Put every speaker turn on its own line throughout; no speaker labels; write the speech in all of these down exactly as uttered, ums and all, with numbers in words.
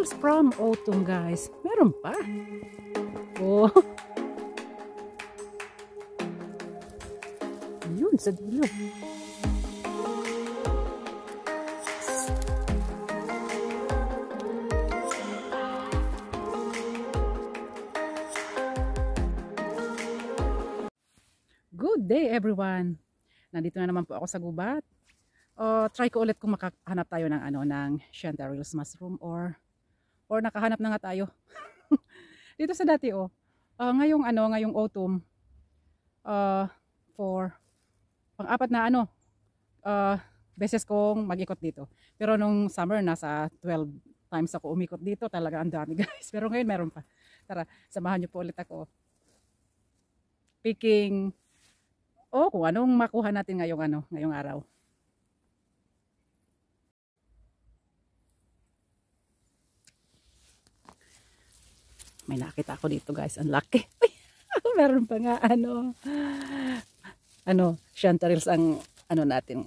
Chanterelles from autumn, guys. Meron pa. Oh. Yun, sa dulo. Good day, everyone. Nandito na naman po ako sa gubat. Uh, try ko ulit kung makahanap tayo ng ano ng Chanterelles mushroom or or nakahanap na nga tayo. Dito sa dati oh. Uh, ngayong ano, ngayong autumn uh, for pang-apat na ano uh, beses kong mag-ikot dito. Pero nung summer nasa twelve times ako umikot dito, talaga ang dami, guys. Pero ngayon meron pa. Tara, samahan niyo po ulit ako. Picking oh, kung anong makuha natin ngayong ano, ngayong araw. May nakita ako dito, guys. Ang laki. Meron pa nga ano. Ano, Chanterelles ang ano natin.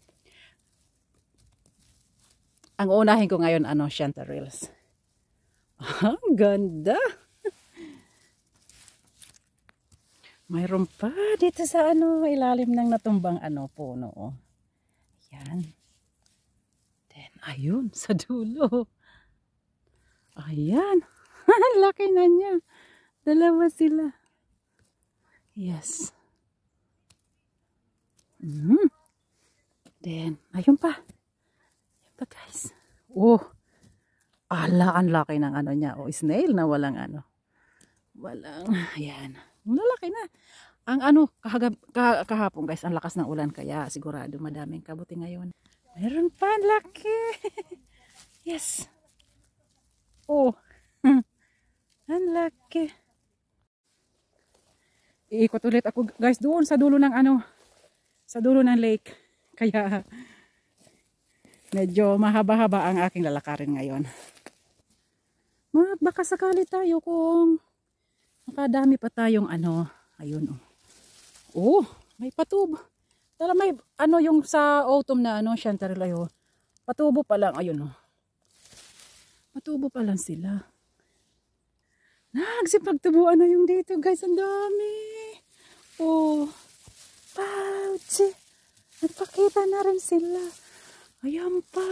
Ang unahin ko ngayon ano, Chanterelles. Ang ganda. Mayroon pa dito sa ano, ilalim ng natumbang ano puno. Oh. Ayan. Then ayun sa dulo. Ayan. Laki na niya. Dalawa sila. Yes. Mm. Then, ayun pa. Ayun pa, guys. Oh. Ala, ang laki ng ano niya. Oh, snail na walang ano. Walang, ayan. Lalaki na. Ang ano, kahagab, kah, kahapon, guys, ang lakas ng ulan. Kaya sigurado madaming kabuti ngayon. Meron pa, laki. Yes. Oh. Ang laki. Iikot ulit ako, guys, doon sa dulo ng ano, sa dulo ng lake. Kaya medyo mahaba-haba ang aking lalakarin ngayon. Baka sakali tayo kung makadami pa tayong ano, ayun oh. Oh, may patubo. Tala may ano yung sa autumn na ano, Chanterelles ayo. Patubo pa lang, ayun oh. Patubo pa lang sila. Nagsipagtubuan na yung dito, guys. Ang dami. Oh. Pouch. Nagpakita na rin sila. Ayan pa.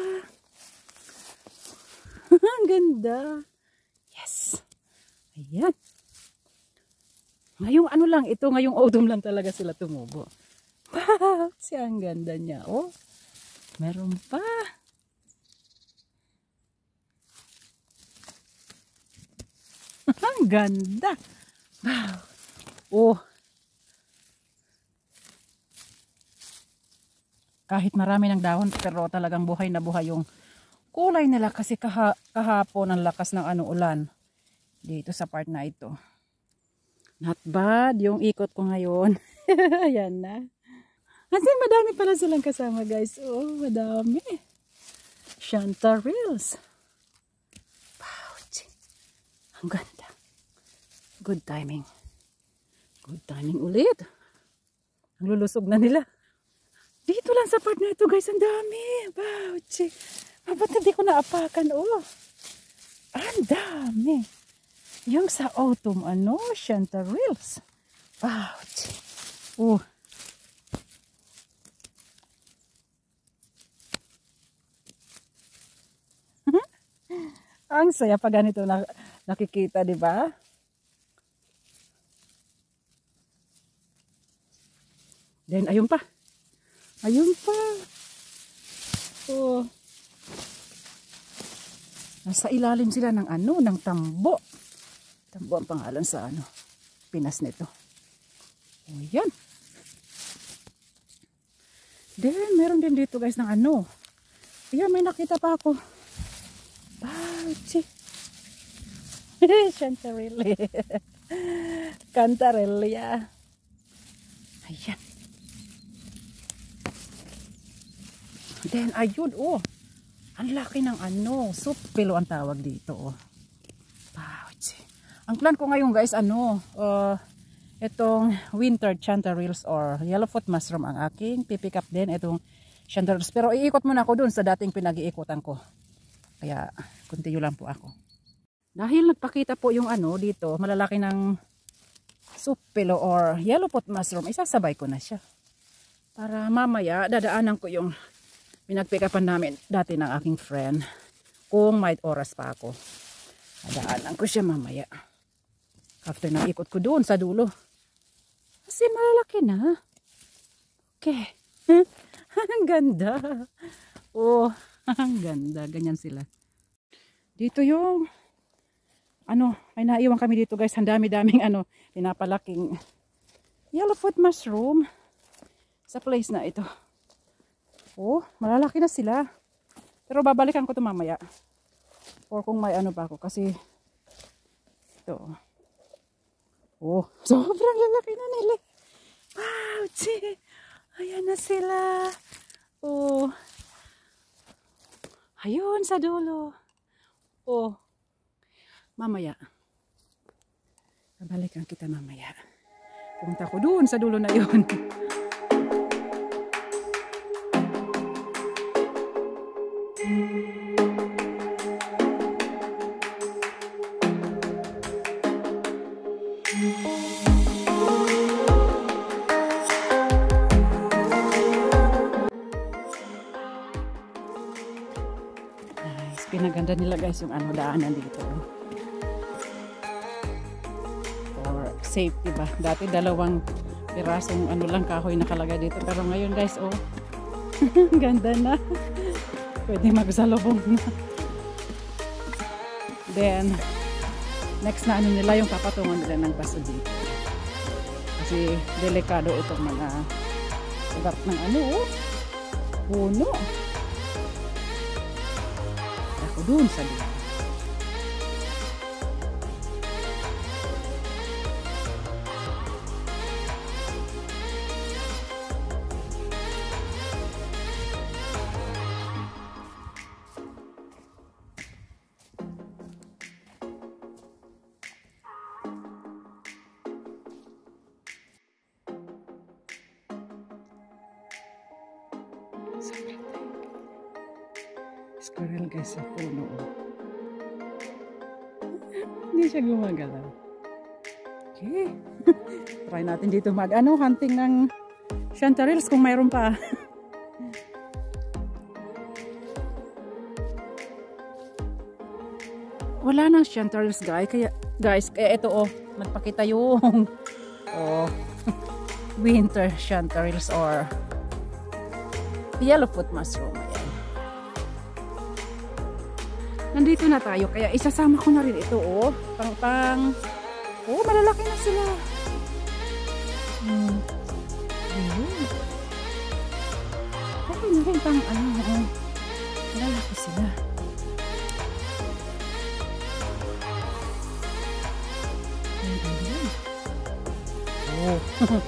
Ang ganda. Yes. Ayan. Ngayong ano lang, ito ngayong autumn lang talaga sila tumubo. Pouch. Ang ganda niya. Oh. Meron pa. Ang ganda. Wow. Oh. Kahit marami ng dahon pero talagang buhay na buhay yung kulay nila kasi kaha kahapon ang lakas ng ano ulan dito sa part na ito. Not bad yung ikot ko ngayon. Ayan na. Kasi madami pala silang kasama, guys. Oh, madami. Chanterelles. Pouch. Ang ganda. Good timing. Good timing ulit. Ang lulusog na nila. Dito lang sa part na ito, guys. Ang dami. Pouch. Ah, ba't hindi ko naapakan? Oh. Ang dami. Yung sa autumn, ano? Chanterelles. Pouch. Oh. Ang saya pa ganito na nakikita, di ba? Then ayun pa. Ayun pa. Oh. Nasa ilalim sila ng ano, ng tambo. Tambo ang pangalan sa ano, Pinas nito. Oh, yan. Then meron din dito, guys, ng ano. Ayan, may nakita pa ako. Pouch. Chanterelles. Cantarella. Ayan. Then, ayun, oh. Ang laki ng ano. Supilo ang tawag dito, oh. Pouch. Ang plan ko ngayon, guys, ano, uh, itong winter Chanterelles or yellowfoot mushroom ang aking pipick up din. Itong Chanterelles. Pero iikot muna ako dun sa dating pinag-iikutan ko. Kaya continue lang po ako. Dahil nagpakita po yung ano dito, malalaki ng supilo or yellow pot mushroom, isasabay ko na siya. Para mamaya dadaanan ko yung pinagpikapan namin dati ng aking friend. Kung may oras pa ako, dadaanan ko siya mamaya. After na ikot ko doon sa dulo. Kasi malalaki na. Okay. Ang ganda. Oh, ang ganda. Ganyan sila. Dito yung ano, may naiwan kami dito guys. Ang dami-daming ano, pinapalaking yellow foot mushroom sa place na ito. Oh, malalaki na sila. Pero babalikan ko ito mamaya. Or kung may ano pa ako. Kasi ito. Oh, sobrang lalaki na nila. Wow, gee. Ayan na sila. Oh. Ayun sa dulo. Oh. Mamaya. Babalikan kita mamaya. Pumunta ko doon sa dulo na yun. Nice. Pinaganda nila guys yung ano daanan dito. Safety ba? Dati dalawang pirasong ano lang kahoy nakalagay dito. Pero ngayon guys, oh. Ganda na. Pwede magsalubong na. Then, next na ano nila yung papatungan nila ng baso dito. Kasi delikado itong mga lugar ng ano, oh. Puno. Ako dun sa dito. Squirrel guys sa puno. Hindi siya gumagalaw. Okay. Try natin dito mag ano, hunting ng chanterelles kung mayroon pa. Wala nang chanterelles guys. Kaya guys, kaya ito oh, magpakita yung oh, winter chanterelles or yellow foot mushroom. Nandito na tayo, kaya isasama ko na rin ito, oh. Pang, pang, oh, malalaki na sila. Hmm. Ayun. Okay na rin, pang, ano, oh. Malalaki sila. Ayun, ayun. Oh.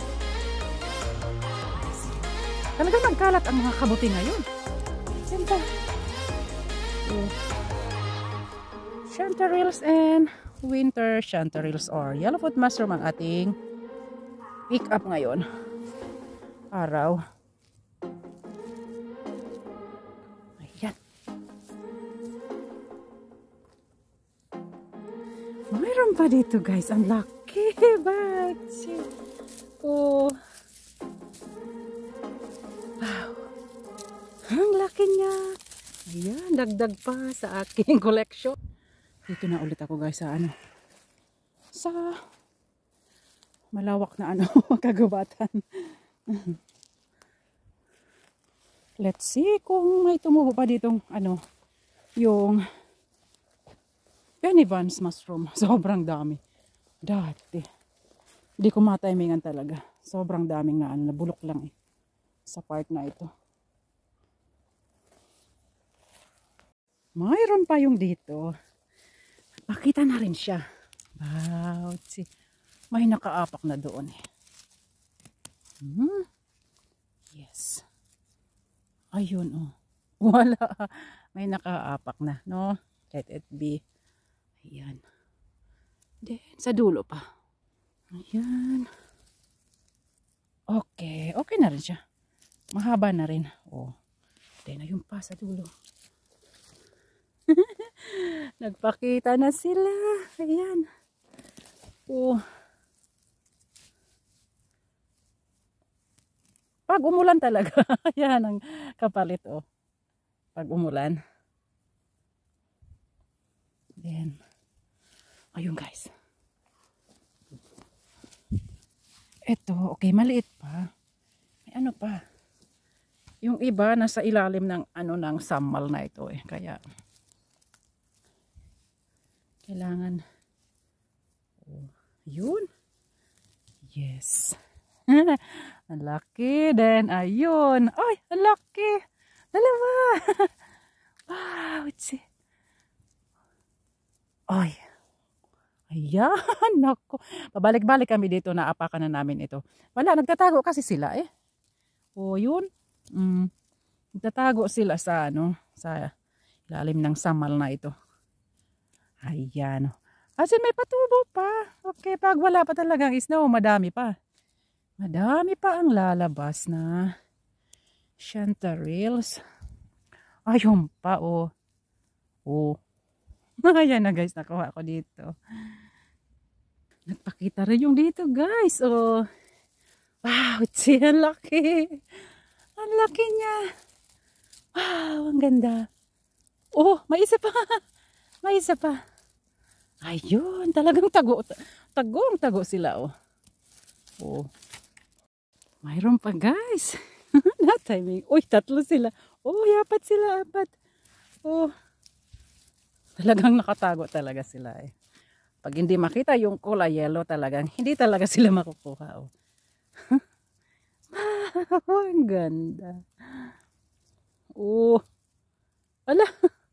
Talagang nagkalat ang mga kabuti ngayon. Siyempre. Oh. Chanterelles and winter chanterelles or yellow foot mushroom ang ating pick up ngayon. Araw. Ayan. Mayroon pa dito guys. Ang laki. Bachi. Oh. Wow. Ang laki niya. Ayan. Dagdag pa sa aking collection. Dito na ulit ako guys sa ano, sa malawak na ano, kagubatan. Let's see kung may tumubo pa ditong ano, yung Penny Vance mushroom. Sobrang dami. Dati. Hindi ko matimingan talaga. Sobrang daming na ano, nabulok lang eh. Sa part na ito. Mayroon pa yung dito. Pakita na rin siya. Wow, see. May nakaapak na doon eh. Hmm. Yes. Ayun oh. Wala. May nakaapak na, no? Let it be. Ayan. Then, sa dulo pa. Ayan. Okay. Okay na rin siya. Mahaba na rin. Oh. Then, ayun pa sa dulo. Nagpakita na sila. Ayan. Oh. Pag umulan talaga. Ayan ang kapalit oh. Pag umulan. Then, ayun guys. Ito, okay, maliit pa. May ano pa. Yung iba nasa ilalim ng ano ng samal na ito eh. Kaya kailangan oh, yun. Yes. Ang laki din. Ayun. Ay, ang laki. Dalawa. Wow, it's it. Ay. Ayan, nako. Pabalik-balik kami dito, naapakan na namin ito. Wala, nagtatago kasi sila eh. O yun. Mm, nagtatago sila sa ano, sa ilalim ng samal na ito. Ayan. Kasi may patubo pa. Okay, pag wala pa talagang snow, madami pa. Madami pa ang lalabas na chanterelles. Ayun pa oh. Oh. Ayan na guys, nakuha ko dito. Nagpakita rin yung dito guys. Oh. Wow, see, ang laki. Ang laki niya. Wow, ang ganda. Oh, may isa pa. May isa pa. Ayun, talagang tago. Tagong tago sila oh. Oh. Mayroon pa guys. Na timing. Uy, tatlo sila. Oh, yapat sila, apat. Oh. Talagang nakatago talaga sila eh. Pag hindi makita yung kulay yellow talagang, hindi talaga sila makukuha. Oh. Ang ganda. Oh. Ala.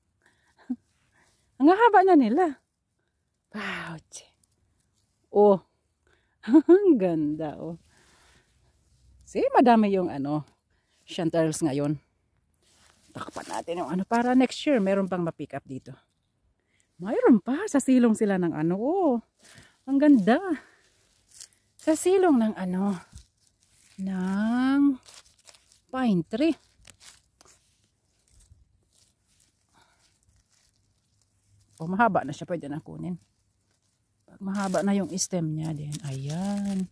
Ang haba na nila. Wow. Oh. Ang ganda oh. See, madami yung ano, chanterelles ngayon. Takpan natin yung ano para next year meron pang ma-pick up dito. Mayroon pa. Sa silong sila ng ano. Oh, ang ganda. Sa silong ng ano. Ng pine tree. O, mahaba na siya. Pwede na kunin. Pag mahaba na yung stem niya din. Ayan.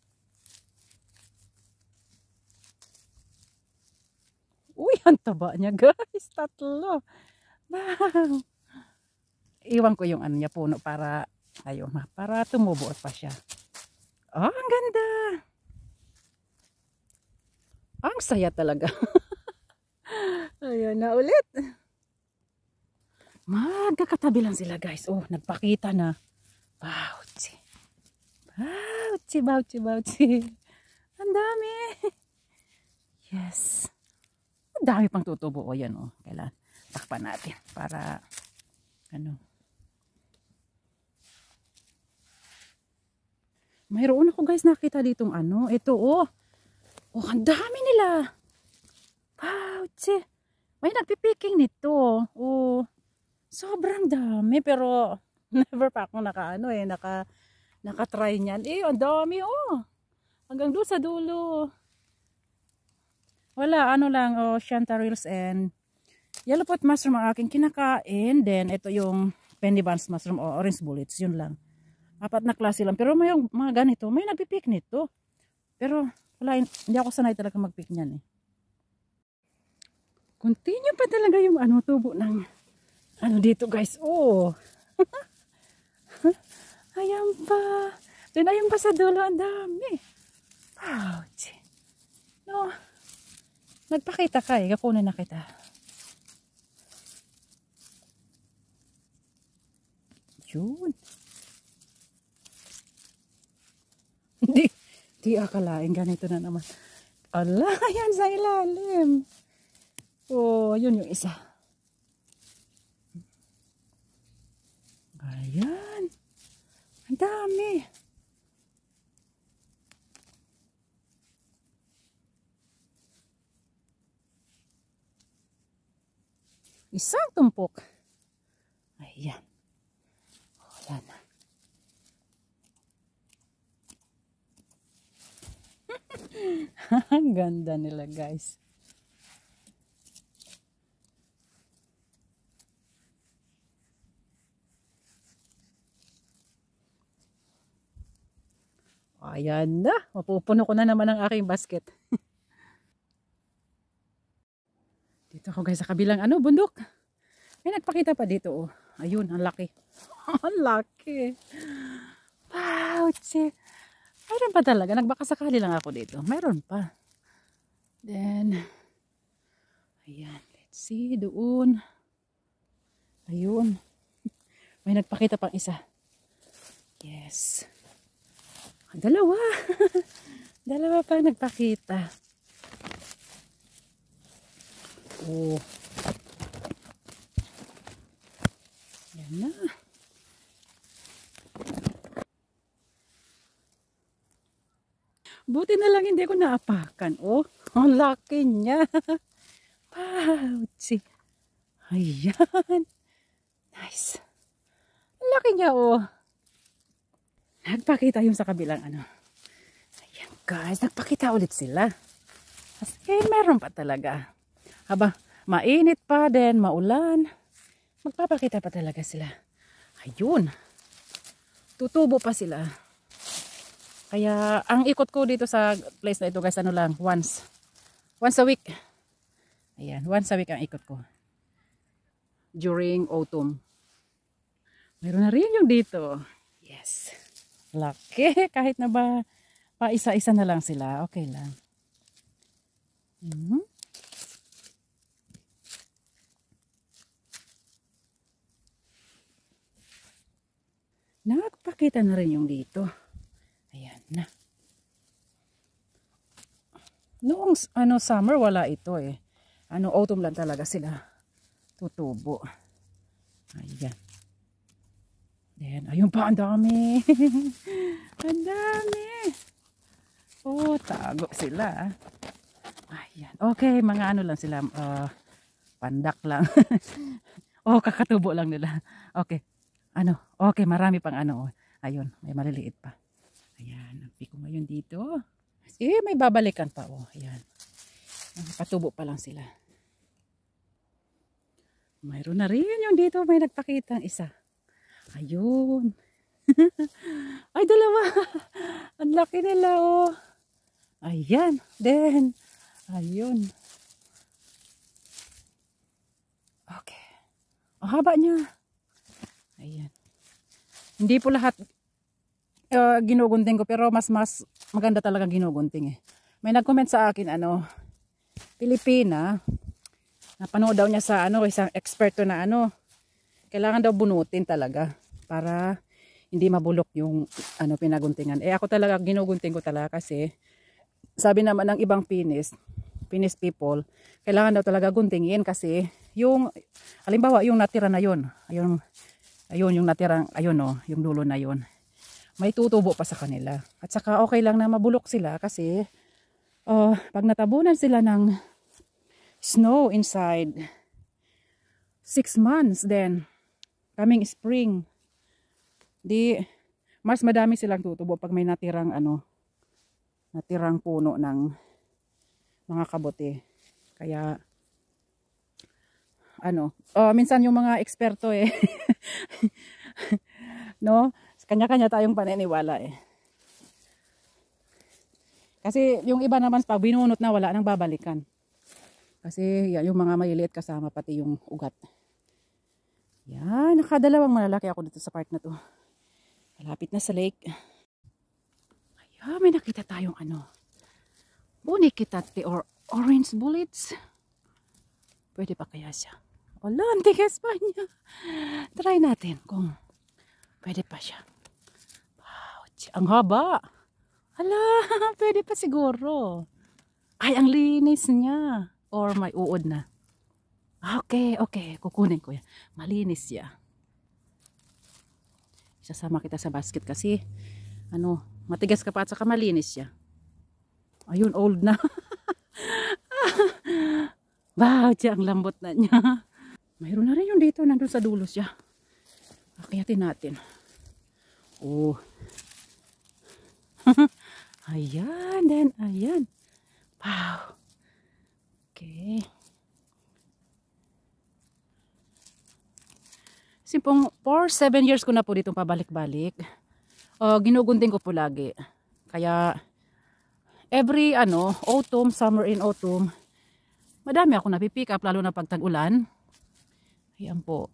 Uy, ang taba niya guys. Tatlo. Wow. Iwan ko yung ano niya puno para ayun, para tumubo pa siya. Oh, ang ganda. Ang saya talaga. Ayun na ulit. Magkakatabi lang sila guys. Oh, nagpakita na. Bauchi. Bauchi, bauchi, bauchi. Ang dami. Yes. Ang dami pang tutubo. O yan oh. Kailan takpan natin para ano. Mayroon ako guys nakita ditong ano. Ito oh. Oh, ang dami nila. Wow, tse. May nagpipiking nito. Oh. Sobrang dami pero never pa ako naka ano eh, naka naka-try niyan. Eh, ang dami oh. Hanggang doon sa dulo. Wala, ano lang oh, chanterelles and yellow pot mushroom ang aking kinakain. Then ito yung penny buns mushroom o orange bullets, yun lang. Apat na klase lang. Pero may mga ganito, may nagpipick nito. Pero wala, hindi ako sanay talaga mag-pick niyan eh. Continue pa talaga yung ano, tubo ng ano dito guys. Oh. Ayan pa. Then ayun pa sa dulo, ang dami. Wow. No. Nagpakita ka eh. Kakunin na kita. Yun. Hindi, di akalain ganito na naman. Ala, yan sa ilalim. Oh, yun yung isa. Ayan. Ang dami. Isang tumpok. Ayan. Wala na. Ang ganda nila guys. Ayan na. Mapupuno ko na naman ang aking basket. Dito ako guys sa kabilang ano, bundok. May nagpakita pa dito oh. Ayun, ang laki. Ang laki. Wow, tsi. Mayroon pa talaga. Nagbaka sakali lang ako dito. Mayroon pa. Then, ayan. Let's see, doon. Ayun. May nagpakita pang isa. Yes. Dalawa. Dalawa pang nagpakita. Oh. Yan na. Buti na lang hindi ko naapakan. Oh, ang laki niya. Pouchy. Ayan. Nice. Ang laki niya oh. Nagpakita yung sa kabilang ano. Ayan guys, nagpakita ulit sila. Kasi meron pa talaga. Haba, mainit pa din, maulan. Magpapakita pa talaga sila. Ayun. Tutubo pa sila. Kaya, ang ikot ko dito sa place na ito guys, ano lang, once. Once a week. Ayan, once a week ang ikot ko. During autumn. Mayroon na rin yung dito. Yes. Laki. Kahit na ba, pa isa-isa na lang sila. Okay lang. Mm-hmm. Nagpakita na rin yung dito. Ayan na. Noong ano, summer wala ito eh. Ano, autumn lang talaga sila tutubo. Ayan. Then, ayun pa, ang dami. Ang dami. Oh, tago sila. Ayan. Okay, mga ano lang sila. Uh, pandak lang. Oh, kakatubo lang nila. Okay. Ano, okay, marami pang ano. Ayun, may maliliit pa. Ayan, nagpi ko ngayon dito. Eh, may babalikan pa. Oh, ayan. Patubo pa lang sila. Mayroon na rin yung dito. May nagpakita ang isa. Ayun. Ay, dalawa. Ang laki nila, oh. Ayan. Then, ayun. Okay. Ang haba niya. Ayan. Hindi po lahat uh, ginugunting ko, pero mas mas maganda talaga ginugunting eh. May nag-comment sa akin, ano, Pilipina, napanood daw niya sa ano, isang eksperto na ano, kailangan daw bunutin talaga para hindi mabulok yung ano pinaguntingan. Eh ako talaga ginugunting ko talaga kasi sabi naman ng ibang Pinis, Pinis people, kailangan daw talaga guntingin kasi yung halimbawa yung natira na yun, ayun, ayun yung natirang, ayun oh, yung dulo na yun, may tutubo pa sa kanila. At saka okay lang na mabulok sila kasi uh, pag natabunan sila ng snow inside six months, then coming spring, di mas madami silang tutubo pag may natirang ano, natirang puno ng mga kabote. Kaya ano, uh, minsan yung mga eksperto eh no, kanya-kanya tayong paniniwala eh. Kasi yung iba naman pag binunot na wala nang babalikan. Kasi yan, yung mga maliliit kasama pati yung ugat. Yan, nakadalawang malalaki ako dito sa part na to. Malapit na sa lake. Ayan, may nakita tayong ano, Bunikitate or orange bullets. Pwede pa kaya siya? Wala, ang tigas pa niya. Try natin kung pwede pa siya. Wow, ang haba. Hala, pwede pa siguro. Ay, ang linis niya. Or may uod na. Okay, okay. Kukunin ko yan. Malinis siya. Isasama kita sa basket kasi ano, matigas ka pa at saka malinis siya. Ayun, old na. Wow, siya, ang lambot na niya. Mayroon na rin yung dito. Nandun sa dulo siya. Akyatin natin. Oh. Ayan, then, ayan. Wow. Okay. Simpong for seven years ko na po ditong pabalik-balik. Uh, ginugunting ko po lagi. Kaya every ano, autumn, summer in autumn, madami ako napipick up lalo na pag tag-ulan. Ayan po.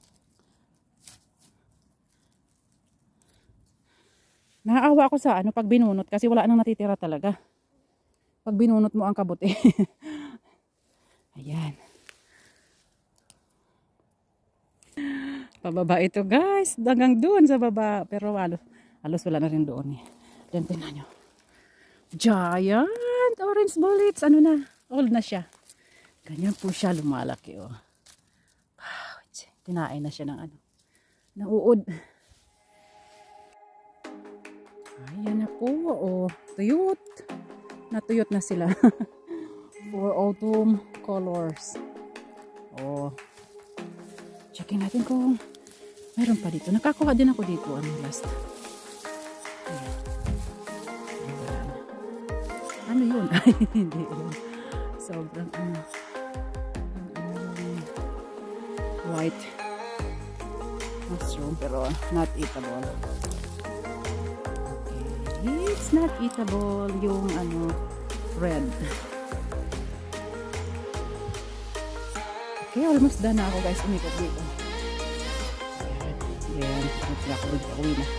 Naawa ako sa ano pag binunot kasi wala nang natitira talaga. Pag binunot mo ang kabuti. Ayan. Pababa ito guys. Hanggang doon sa baba. Pero halos, halos wala na rin doon eh. Then tingnan nyo. Giant orange bullets. Ano na? Old na siya. Ganyan po siya lumalaki oh. Wow, tinain na siya ng ano. Nauud. Ayan na po. Oh, tuyot. Natuyot na sila. For autumn colors. Oh. Checkin natin kung mayroon pa dito. Nakakuha din ako dito. Ano last? Ayan. Ano yun? Ay, hindi yun. Sobrang ano. White mushroom pero not eatable. Okay. It's not eatable yung ano red. Okay, almost done na ako guys. Umikot dito. Ayan. Ayan. Ayan. Ako dito. Uwi na.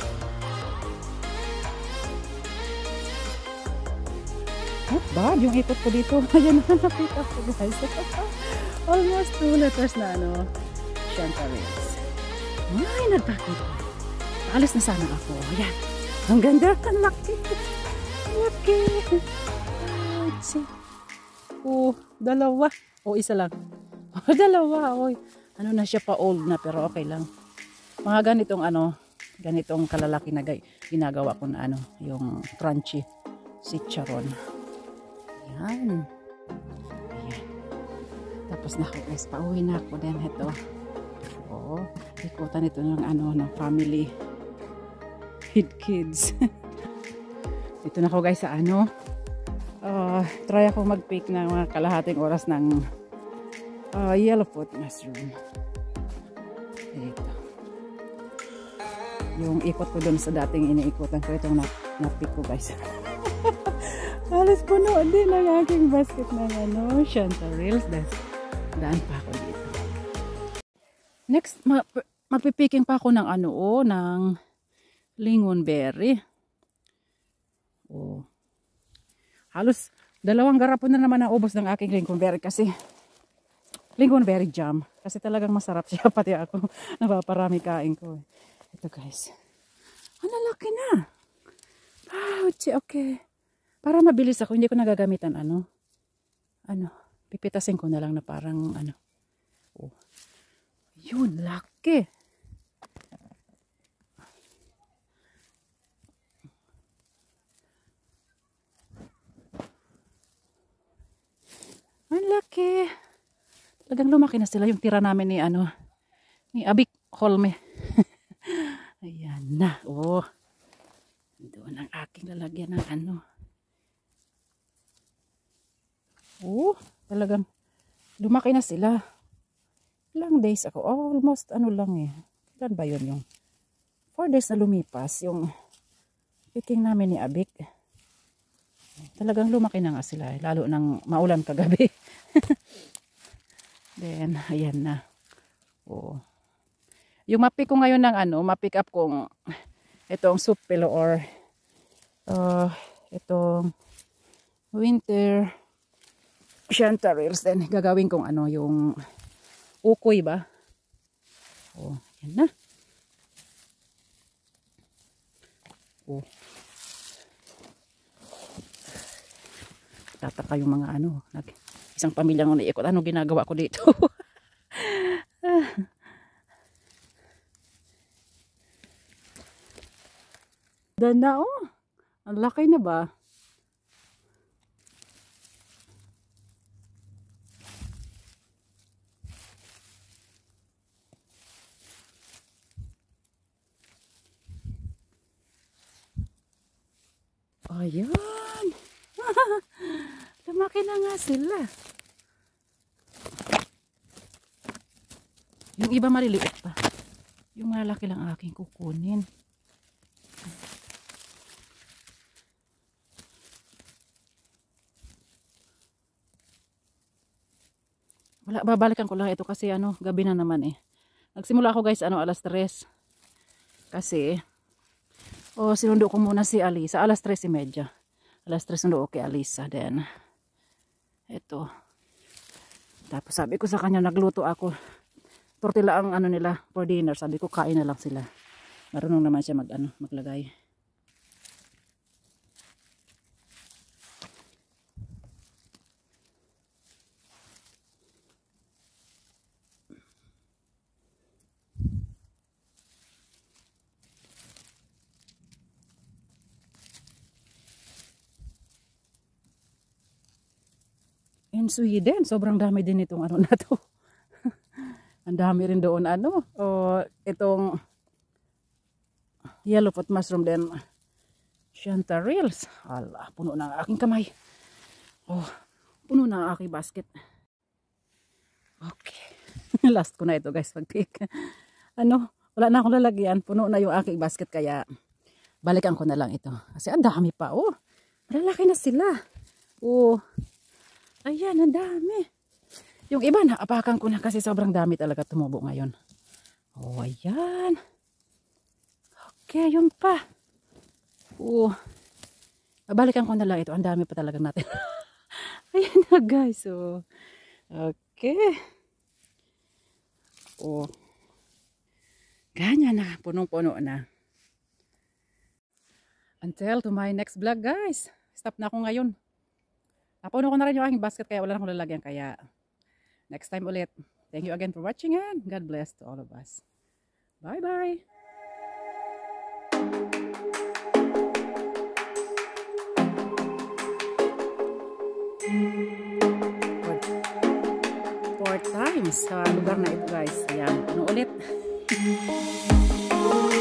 Not bad yung ikot ko dito. Ayan na nakita ko guys. Almost two letters na ano. Chanterelles. Ay, nagpakita. Alis na sana ako. Ayan. Ang ganda. Ang laki. Laki. Oh, dalawa. O, oh, isa lang. Oh, dalawa. Oy. Ano na siya pa old na pero okay lang. Mga ganitong ano, ganitong kalalaki na ginagawa ko na ano, yung crunchy chicharon. Ayan. Ayan. Tapos na ako guys, pauwi na ako din ito. Oo. Ikutan ito ng ano, ng family with kids. Dito na ako guys sa ano. Uh, try ako mag-pick ng mga kalahating oras ng uh, yellowfoot mushroom. Dito. Yung ikot ko dun sa dating iniikutan ko, itong na-pick ko guys. Halos puno din ang aking basket ng ano, chanterelles. Daan pa ako dito. Next, ma magpipiking pa ako ng ano, oh, ng lingonberry. Oh. Halos dalawang garapon na naman ang ubos ng aking lingonberry kasi lingonberry jam. Kasi talagang masarap siya. Pati ako napaparami kain ko. Ito guys. Ang lalaki na. Wow, okay. Para mabilis ako, hindi ko nagagamitan ano. Ano, pipitasin ko na lang na parang ano. Oh. Yun, laki. Ang laki. Talagang lumaki na sila yung tira namin ni ano, ni Abik Holme. Ayan na. Oh. Doon ang aking lalagyan ng ano. Oh, talagang lumaki na sila. Ilang days ako. Oh, almost ano lang eh. Kailan ba yun yung four days na lumipas yung picking namin ni Abik. Talagang lumaki na nga sila eh. Lalo nang maulan kagabi. Then, ayan na. Oh. Yung mapick ko ngayon ng ano, mapick up kong itong soup pillow or uh, itong winter chanterelles. Then, gagawin kong ano, yung ukoy ba? Oh, yan na. Oh. Tataka yung mga ano, nag, isang pamilyang naiikot. Ano ginagawa ko dito? Dana oh. Ang laki na ba? Ayan. Lumaki na nga sila. Yung iba maliliit pa. Yung malaki lang aking kukunin. Wala, babalikan ko lang ito kasi ano, gabi na naman eh. Nagsimula ako guys, ano, alas tres. Kasi, oh, sinundo ko muna si Alisa. Alas tres y media. Alas tres sundo ko kay Alisa. Then, ito. Tapos sabi ko sa kanya, nagluto ako. Tortilla ang ano nila for dinner. Sabi ko, kain na lang sila. Marunong naman siya mag, ano, maglagay. In Sweden, sobrang dami din itong ano na to. Ang dami rin doon ano. O itong yellow foot mushroom din. Chanterelles. Ala, puno na ang aking kamay. Oh, puno na ang aking basket. Okay. Last ko na ito guys pag-pick. Ano, wala na akong lalagyan. Puno na yung aking basket kaya balikan ko na lang ito. Kasi ang dami pa. Oh, malalaki na sila. Oh, ayan, ang dami. Yung iba na, apakan ko na kasi sobrang dami talaga tumubo ngayon. Oh, ayan. Okay, yun pa. Oh, balikan ko na lang ito. Ang dami pa talaga natin. Ayan na guys. Oh, okay. Oh, ganyan na. Punong-puno na. Until to my next vlog guys. Stop na ako ngayon. Napuno ko na rin yung aking basket kaya wala na akong lalagyan. Kaya next time ulit. Thank you again for watching and God bless to all of us. Bye bye. Four times sa lugar na ito guys. Ayan. Ano ulit?